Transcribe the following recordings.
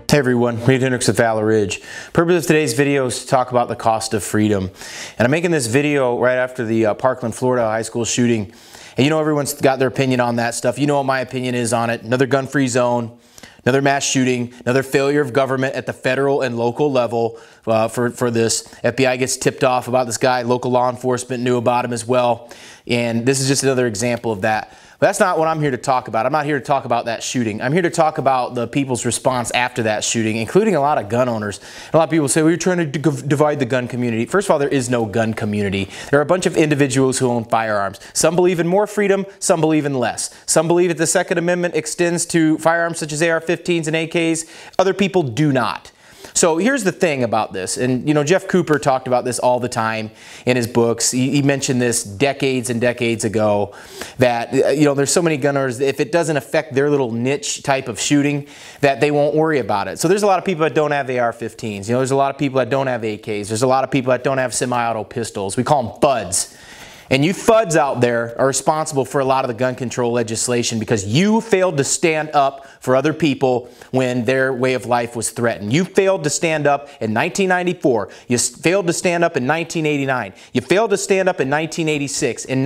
Hey everyone, Reid Henrichs with Ridge. Purpose of today's video is to talk about the cost of freedom. And I'm making this video right after the Parkland, Florida high school shooting. And you know everyone's got their opinion on that stuff. You know what my opinion is on it. Another gun-free zone, another mass shooting, another failure of government at the federal and local level for this. FBI gets tipped off about this guy. Local law enforcement knew about him as well. And this is just another example of that. But that's not what I'm here to talk about. I'm not here to talk about that shooting. I'm here to talk about the people's response after that shooting, including a lot of gun owners. A lot of people say, well, you're trying to divide the gun community. First of all, there is no gun community. There are a bunch of individuals who own firearms. Some believe in more freedom, some believe in less. Some believe that the Second Amendment extends to firearms such as AR-15s and AKs. Other people do not. So here's the thing about this, and you know, Jeff Cooper talked about this all the time in his books. He mentioned this decades and decades ago, that you know, there's so many gun owners, if it doesn't affect their little niche type of shooting, that they won't worry about it. So there's a lot of people that don't have AR-15s. You know, there's a lot of people that don't have AKs. There's a lot of people that don't have semi-auto pistols. We call them fudds. And you fudds out there are responsible for a lot of the gun control legislation because you failed to stand up for other people when their way of life was threatened. You failed to stand up in 1994. You failed to stand up in 1989. You failed to stand up in 1986, in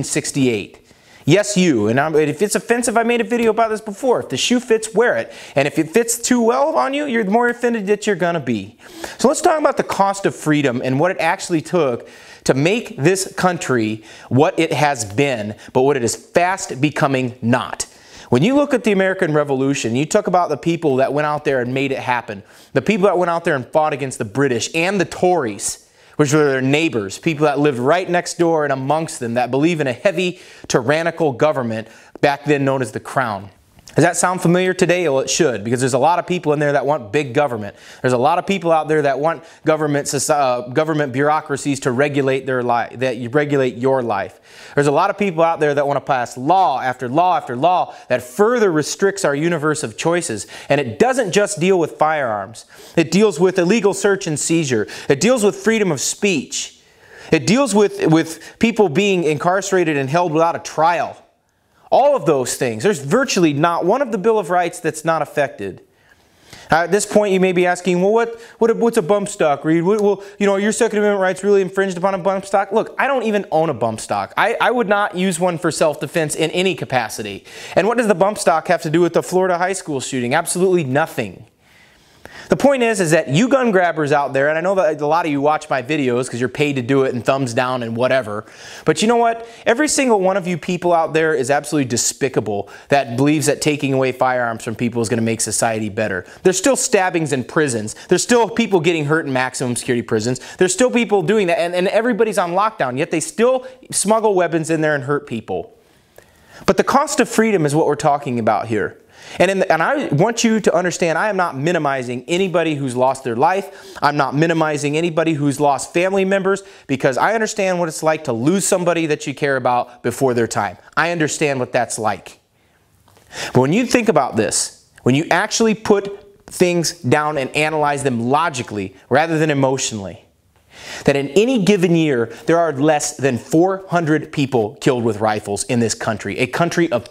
1968. Yes, you. And if it's offensive, I made a video about this before. If the shoe fits, wear it. And if it fits too well on you, you're the more offended that you're going to be. So let's talk about the cost of freedom and what it actually took to make this country what it has been, but what it is fast becoming not. When you look at the American Revolution, you talk about the people that went out there and made it happen. The people that went out there and fought against the British and the Tories, which were their neighbors, people that lived right next door and amongst them that believe in a heavy, tyrannical government, back then known as the Crown. Does that sound familiar today? Well, it should, because there's a lot of people in there that want big government. There's a lot of people out there that want government bureaucracies to regulate their life, that regulate your life. There's a lot of people out there that want to pass law after law after law that further restricts our universe of choices. And it doesn't just deal with firearms. It deals with illegal search and seizure. It deals with freedom of speech. It deals with people being incarcerated and held without a trial. All of those things. There's virtually not one of the Bill of Rights that's not affected. At this point, you may be asking, well, what's a bump stock, Reid? Well, you know, your Second Amendment rights really infringed upon a bump stock? Look, I don't even own a bump stock. I would not use one for self-defense in any capacity. And what does the bump stock have to do with the Florida high school shooting? Absolutely nothing. The point is that you gun grabbers out there, and I know that a lot of you watch my videos because you're paid to do it and thumbs down and whatever, but you know what? Every single one of you people out there is absolutely despicable that believes that taking away firearms from people is going to make society better. There's still stabbings in prisons. There's still people getting hurt in maximum security prisons. There's still people doing that, and everybody's on lockdown, yet they still smuggle weapons in there and hurt people. But the cost of freedom is what we're talking about here. And I want you to understand, I am not minimizing anybody who's lost their life. I'm not minimizing anybody who's lost family members, because I understand what it's like to lose somebody that you care about before their time. I understand what that's like. But when you think about this, when you actually put things down and analyze them logically rather than emotionally, that in any given year, there are less than 400 people killed with rifles in this country. A country of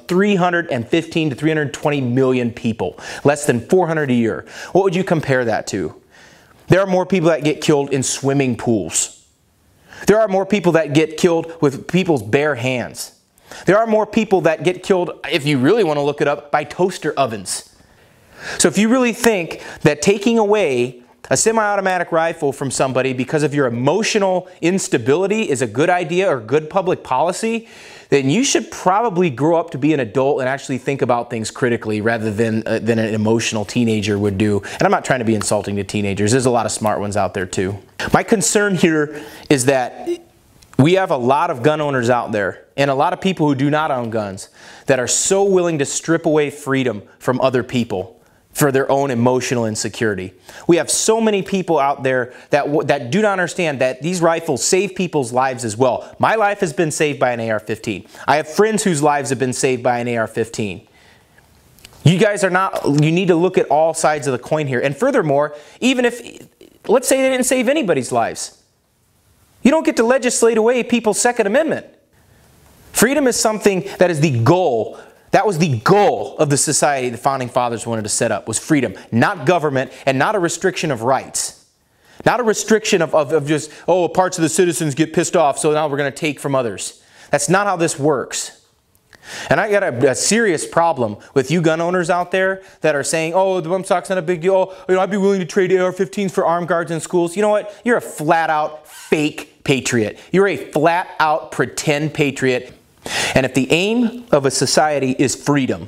315 to 320 million people. Less than 400 a year. What would you compare that to? There are more people that get killed in swimming pools. There are more people that get killed with people's bare hands. There are more people that get killed, if you really want to look it up, by toaster ovens. So if you really think that taking away a semi-automatic rifle from somebody because of your emotional instability is a good idea or good public policy, then you should probably grow up to be an adult and actually think about things critically rather than an emotional teenager would do. And I'm not trying to be insulting to teenagers. There's a lot of smart ones out there too. My concern here is that we have a lot of gun owners out there and a lot of people who do not own guns that are so willing to strip away freedom from other people for their own emotional insecurity. We have so many people out there that do not understand that these rifles save people's lives as well. My life has been saved by an AR-15. I have friends whose lives have been saved by an AR-15. You guys are not, you need to look at all sides of the coin here. And furthermore, even if, let's say they didn't save anybody's lives, you don't get to legislate away people's Second Amendment. Freedom is something that is the goal That was the goal of the society the Founding Fathers wanted to set up, was freedom, not government, and not a restriction of rights. Not a restriction of just, oh, parts of the citizens get pissed off, so now we're going to take from others. That's not how this works. And I got a serious problem with you gun owners out there that are saying, oh, the bump stock's not a big deal. Oh, I'd be willing to trade AR-15s for armed guards in schools. You know what? You're a flat-out fake patriot. You're a flat-out pretend patriot. And if the aim of a society is freedom,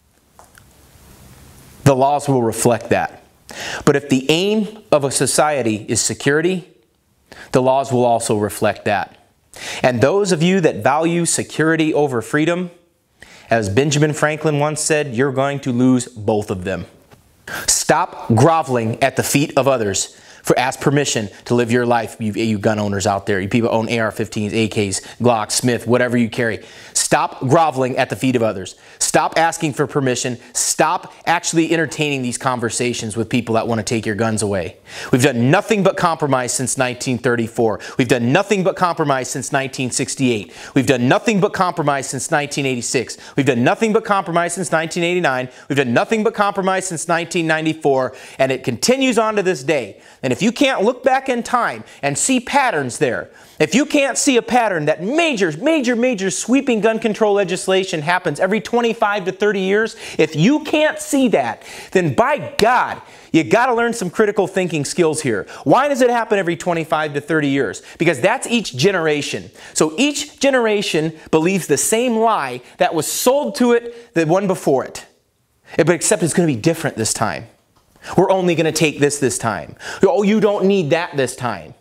the laws will reflect that. But if the aim of a society is security, the laws will also reflect that. And those of you that value security over freedom, as Benjamin Franklin once said, you're going to lose both of them. Stop groveling at the feet of others for ask permission to live your life, you gun owners out there. You people own AR-15s, AKs, Glocks, Smith, whatever you carry. Stop groveling at the feet of others. Stop asking for permission. Stop actually entertaining these conversations with people that want to take your guns away. We've done nothing but compromise since 1934. We've done nothing but compromise since 1968. We've done nothing but compromise since 1986. We've done nothing but compromise since 1989. We've done nothing but compromise since 1994. And it continues on to this day. And if you can't look back in time and see patterns there, if you can't see a pattern that major sweeping gun control legislation happens every 25 to 30 years, if you can't see that, then by God, you got to learn some critical thinking skills here. Why does it happen every 25 to 30 years? Because that's each generation. So each generation believes the same lie that was sold to it the one before it. But except it's going to be different this time. We're only going to take this time. Oh, you don't need that this time.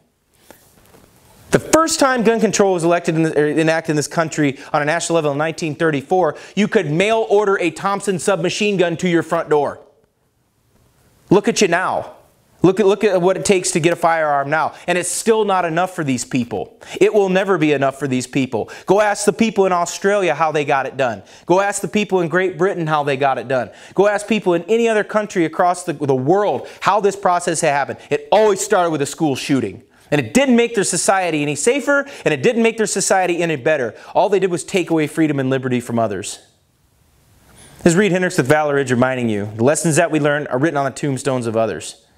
The first time gun control was enacted in this country on a national level in 1934, you could mail order a Thompson submachine gun to your front door. Look at you now. Look at what it takes to get a firearm now. And it's still not enough for these people. It will never be enough for these people. Go ask the people in Australia how they got it done. Go ask the people in Great Britain how they got it done. Go ask people in any other country across the world how this process happened. It always started with a school shooting. And it didn't make their society any safer, and it didn't make their society any better. All they did was take away freedom and liberty from others. This is Reid Henrichs with Valor Ridge reminding you, the lessons that we learn are written on the tombstones of others.